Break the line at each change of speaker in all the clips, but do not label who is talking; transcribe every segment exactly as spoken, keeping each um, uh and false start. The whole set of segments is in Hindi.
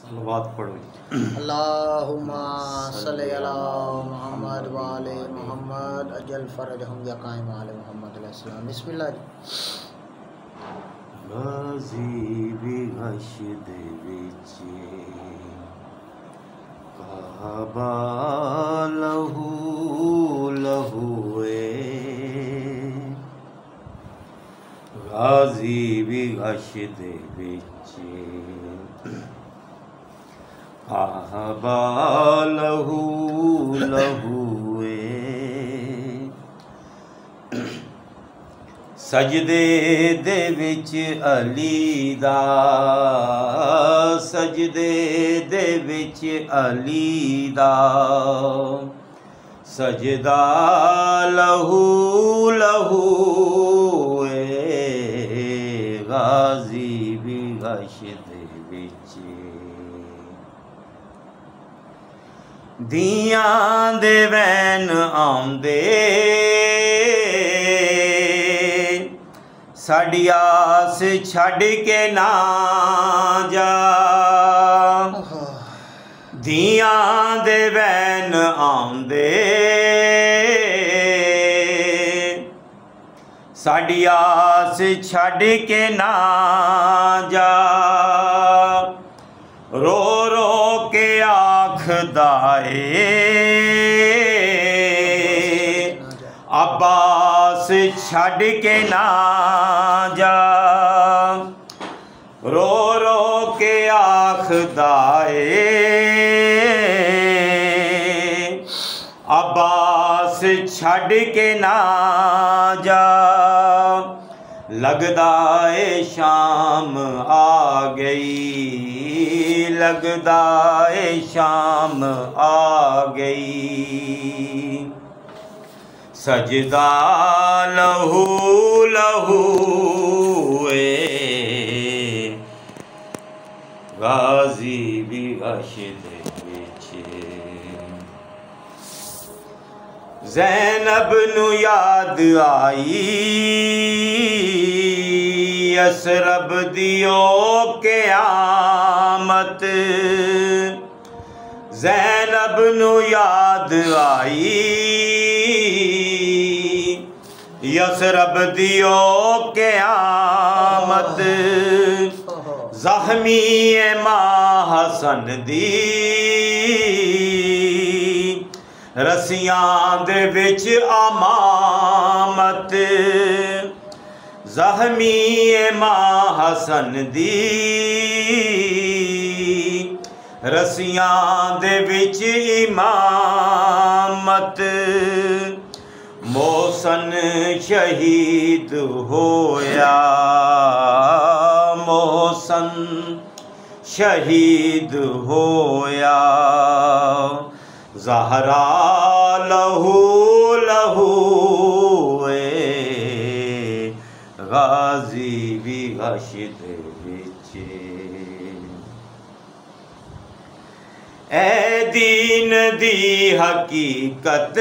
सलवात पढ़ो।
अल्लाहुम्मा सल्लि अला मुहम्मद व आले मुहम्मद अजल फरजहुम या कायम आले मुहम्मद अलैहि सलाम। बिस्मिल्लाह।
गाजी बिगश दे विच काबा लहू लहूए, गाजी बिगश दे विच काबा लहू लहूए, सजदे दे विच अली दा, सजदे दे विच अली दा, सजदा लहू लहूए, गाजी बिगश दे विच दियां दे वैन आउंदे, साडी आस छड़ के ना जा, दियां दे वैन आउंदे, साडी आस छड़ के ना जा, रो रो के आखदा ए अब्बास छड़ के ना जा, रो रो के आखदा ए अब्बास छड़ के ना जा, लगदा ए शाम आ गई, लगदा ए शाम आ गई, सजदा लहू लहूए, गाजी बिगश दे विच ज़ैनब नू याद आई, असरब दियो क़यामत, ज़ैनब नू याद आई, यसरब दियो क़यामत, ज़ख्मी ए मां हसन दी, रसियां दे विच अमामत, ज़ख्मी ए मां हसन दी, रसियां दे विच इमामत, मोहसन शहीद होया, मोहसन शहीद होया, ज़हरा लहू लहूए, गाजी बिगश दे विच ए दीन दी हकीकत,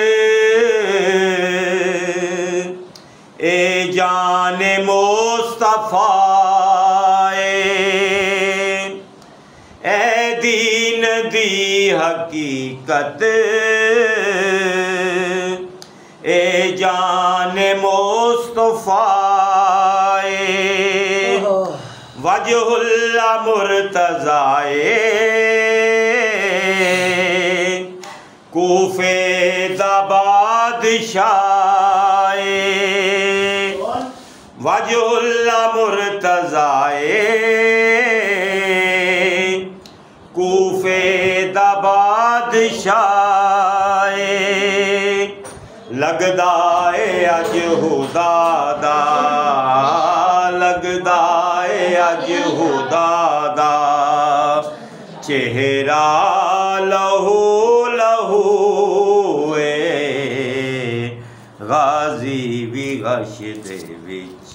ए जाने मुस्तफा, ए दीन दी हकीकत, ए जाने मुस्तफा, वजहुल्ला मुर्तज़ाए, कूफे दा बादशाह, वजहुल्ला मुर्तज़ाए, कूफे दा बादशाह, लगदा ए अज हुदा दा, लगदा ए अज हुदा दा, चेहरा लहू लहूए, गाजी बिगश दे विच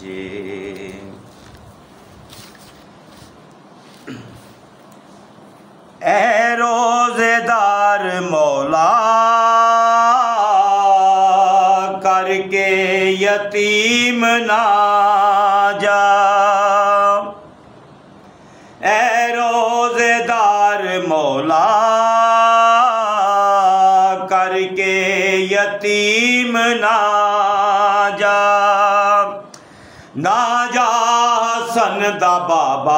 ए रोज़ेदार मौला, करके यतीम ना जा, ए रोज़ेदार मौला करके यतीम ना जा, ना जा हसन दा बाबा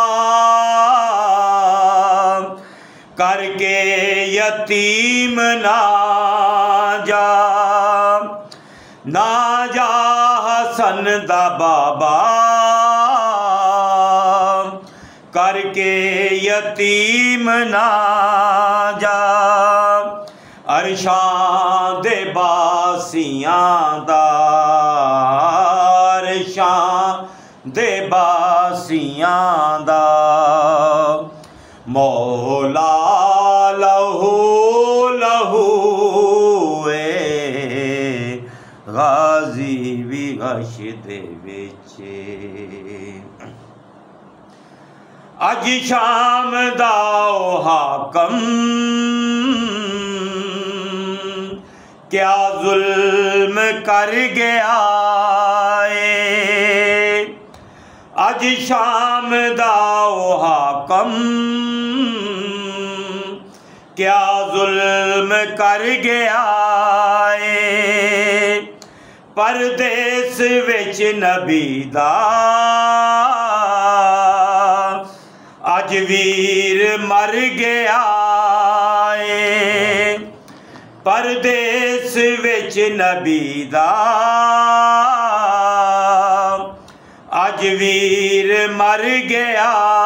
करके यतीम ना जा, ना जा हसन दा बाबा करके यतीम ना जा। अरशां दे बासियां दा, अरशां दे बासियां दा मौला लहू लहू ए गाजी भी गश दे विच। अज शाम दा हाकम क्या जुल्म कर गया है, अज शाम दा हाकम क्या जुल्म कर गया है। परदेस विच नबी दा अज वीर मर गया है। परदेस विच नबी दा अज वीर मर गया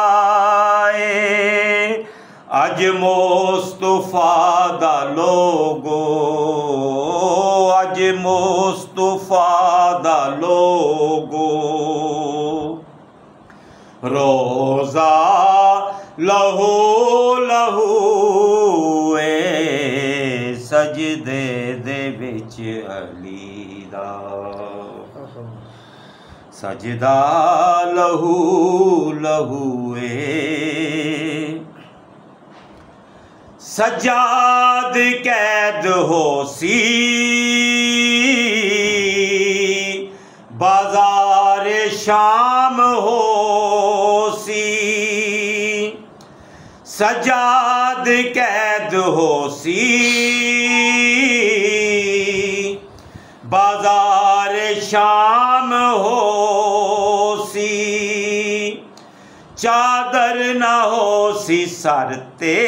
है। अज मुस्तफा दा लोगो, अज मुस्तफा दा लोगो रोजा लहू लहू ए सजदे दे विच अली दा, सजदा लहू लहू ए। सजाद कैद होसी बाजार शाम होसी, सजाद कैद होसी बाजार शाम होसी। चादर न होसी सर ते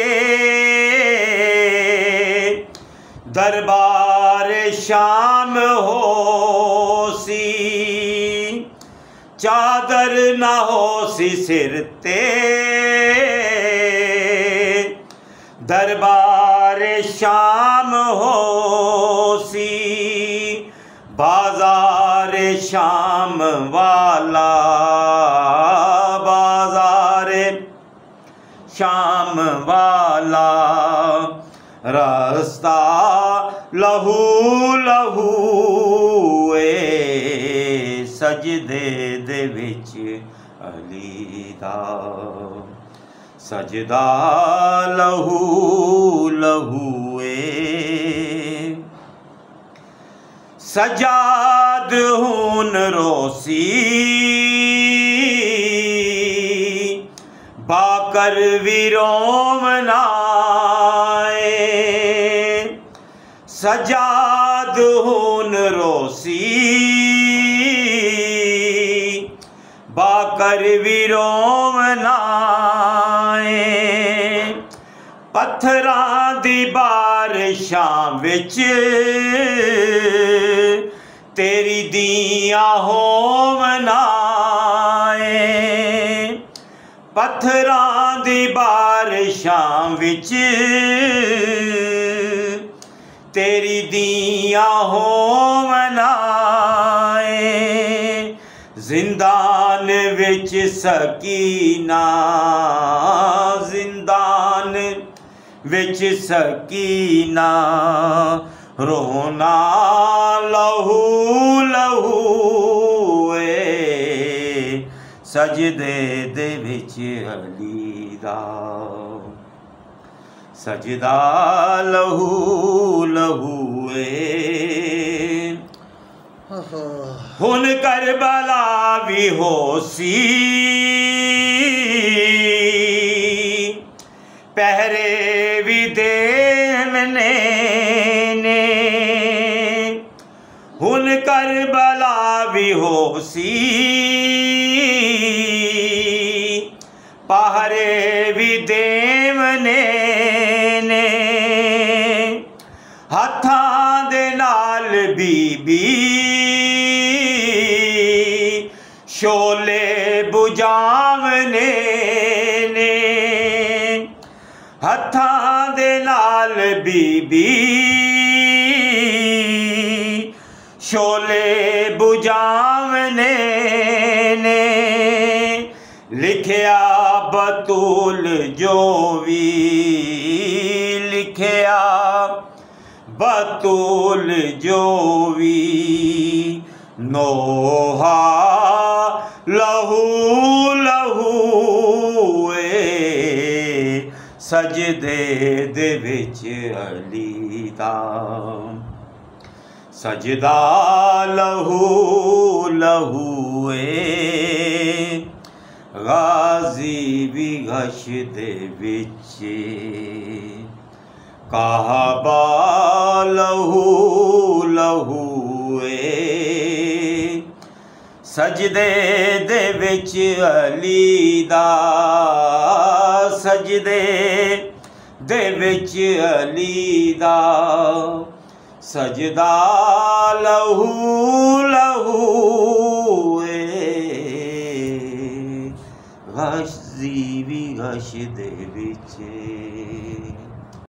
दरबार शाम होसी, चादर न होसी सिर ते दरबार शाम होसी। बाजार शाम वाला, बाजार शाम वाला रास्ता लहू लहू ए सजदे दे विच अली दा, सजदा लहू लहू ए। सजाद हुन रोसी बाकर विरोम नाए, सजाद हुन रोसी बाकर विरोम नाए। पत्थरां दी बारिशां विच तेरी दियां होवना ए, पत्थरां दी बारिशां विच तेरी दियां होवना ए। जिंदान विच सकीना, जिंदान विच सकीना रोना लहू लहू ए सजदे दे विच अली दा, सजदा लहू लहू ए। हुन करबला भी होसी पहरे भी देवने ने हुन करबला भी होसी पहरे भी देवने ने हत्थां दे नाल बीबी शोले बुझावने ने हत्थां दे नाल बीबी शोले बुझावने ने लिखिया बतूल जो भी लिखिया बतूल जो भी नोहा लहू लहू ए सजदे दे विच अली दा सजदा लहू लहू ए गाजी भी गश दे विच काबा लहू लहू ए सजदे दे विच अली दा सजदे दे विच अली दा सजदा लहू लहू ए गश भी गश दे विच